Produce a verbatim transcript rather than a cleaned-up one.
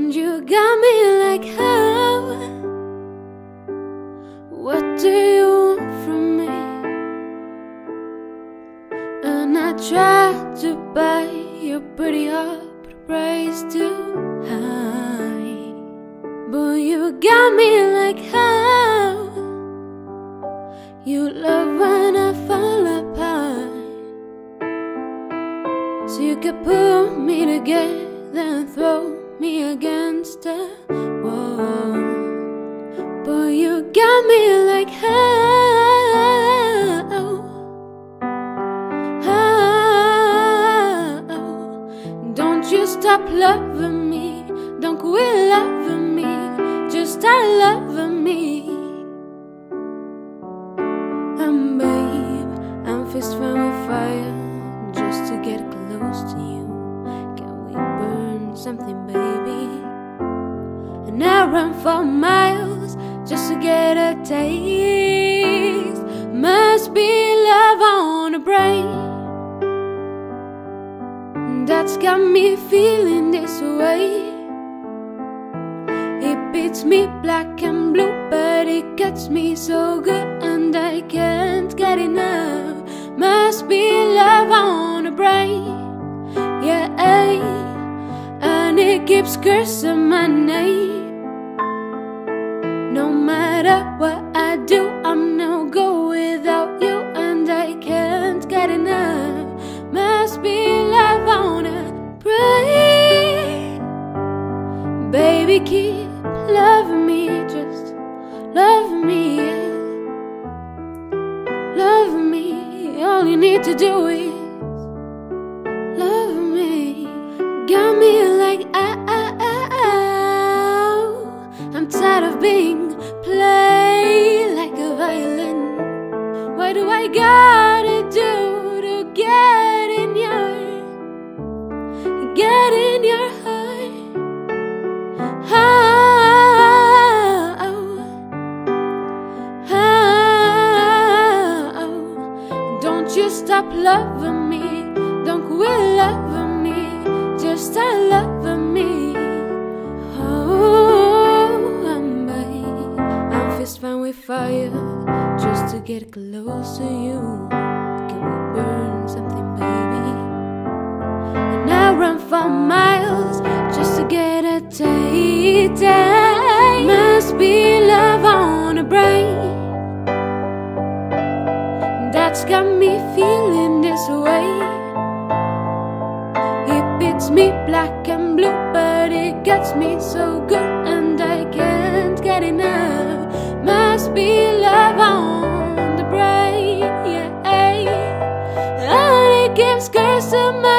And you got me like, how? What do you want from me? And I tried to buy your pretty heart, but the price too high. But you got me like, how? You love when I fall apart, so you could pull me together and throw me against the wall. But you got me like, how? How? Don't you stop loving me, don't quit loving me, just start loving me. And babe, I'm fist filled with fire just to get close to you. Can we burn something, baby? And I run for miles just to get a taste. Must be love on the brain that's got me feeling this way. It beats me black and blue, but it gets me so good, and I can't get enough. Must be love on the brain, yeah, and it keeps cursing my name. No matter what I do, I'm no go without you, and I can't get enough. Must be love on a brain. Baby, keep loving me, just love me, yeah. Love me, all you need to do is love me. Got me like, ow, ow, ow, ow. I'm tired of being played like a violin. What do I gotta do to get in your, get in your heart? How? You stop loving me, don't quit loving me, just start loving me. Oh, I'm babe, I'm fist filled with fire just to get close to you. Can we burn something, baby? And I run for miles just to get a taste. Must be love on the brain that's got me feeling this way. It beats me black and blue, but it gets me so good, and I can't get enough. Must be love on the brain, yeah, and it keeps cursing my